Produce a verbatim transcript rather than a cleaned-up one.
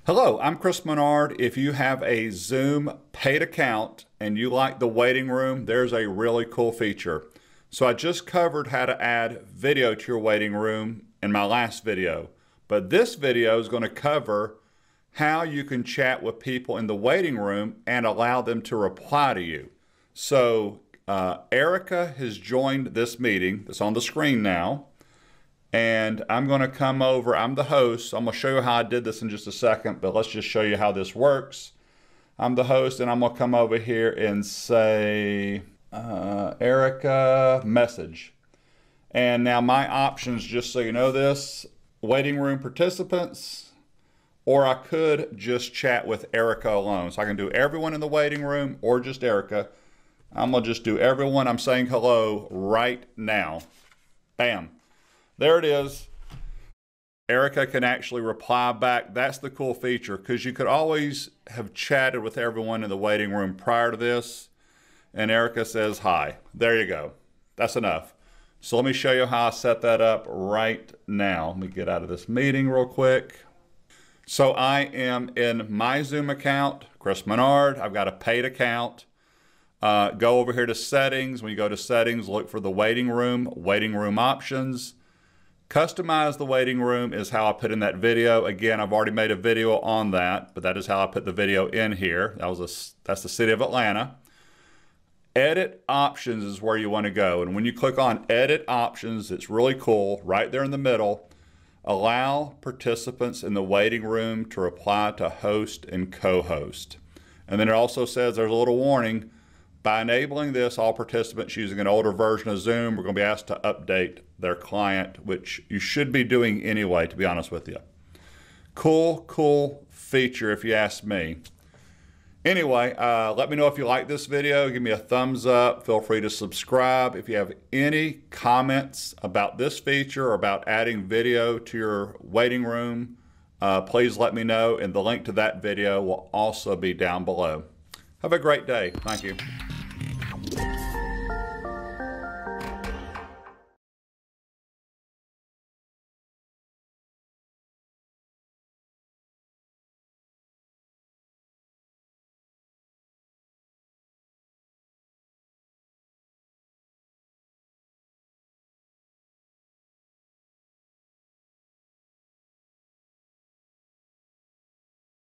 Hello, I'm Chris Menard. If you have a Zoom paid account and you like the waiting room, there's a really cool feature. So I just covered how to add video to your waiting room in my last video, but this video is going to cover how you can chat with people in the waiting room and allow them to reply to you. So uh, Erica has joined this meeting. It's on the screen now. And I'm going to come over, I'm the host, so I'm going to show you how I did this in just a second, but let's just show you how this works. I'm the host and I'm going to come over here and say, uh, Erica, message. And now my options, just so you know this, waiting room participants, or I could just chat with Erica alone. So I can do everyone in the waiting room or just Erica. I'm going to just do everyone. I'm saying hello right now. Bam. There it is. Erica can actually reply back. That's the cool feature, because you could always have chatted with everyone in the waiting room prior to this. And Erica says hi. There you go. That's enough. So let me show you how I set that up right now. Let me get out of this meeting real quick. So I am in my Zoom account, Chris Menard. I've got a paid account. Uh, go over here to settings. When you go to settings, look for the waiting room, waiting room options. Customize the waiting room is how I put in that video. Again, I've already made a video on that, but that is how I put the video in here. That was a, that's the city of Atlanta. Edit options is where you want to go. And when you click on edit options, it's really cool. Right there in the middle, allow participants in the waiting room to reply to host and co-host. And then it also says there's a little warning. By enabling this, all participants using an older version of Zoom are going to be asked to update their client, which you should be doing anyway, to be honest with you. Cool, cool feature if you ask me. Anyway, uh, let me know if you like this video. Give me a thumbs up. Feel free to subscribe. If you have any comments about this feature or about adding video to your waiting room, uh, please let me know, and the link to that video will also be down below. Have a great day. Thank you.